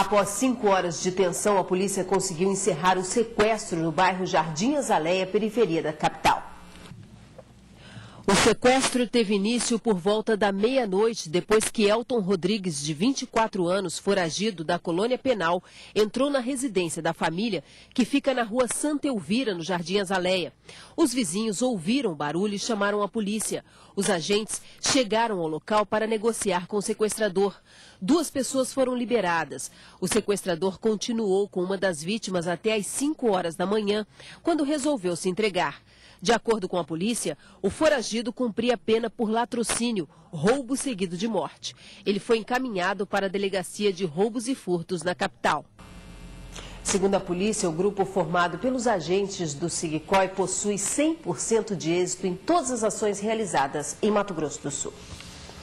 Após 5 horas de tensão, a polícia conseguiu encerrar o sequestro no bairro Jardim Azaleia, periferia da capital. O sequestro teve início por volta da meia-noite, depois que Elton Rodrigues, de 24 anos, foragido da colônia penal, entrou na residência da família, que fica na rua Santa Elvira, no Jardim Azaleia. Os vizinhos ouviram o barulho e chamaram a polícia. Os agentes chegaram ao local para negociar com o sequestrador. 2 pessoas foram liberadas. O sequestrador continuou com uma das vítimas até às 5 horas da manhã, quando resolveu se entregar. De acordo com a polícia, o foragido cumpria pena por latrocínio, roubo seguido de morte. Ele foi encaminhado para a delegacia de roubos e furtos na capital. Segundo a polícia, o grupo formado pelos agentes do SIGCOI possui 100% de êxito em todas as ações realizadas em Mato Grosso do Sul.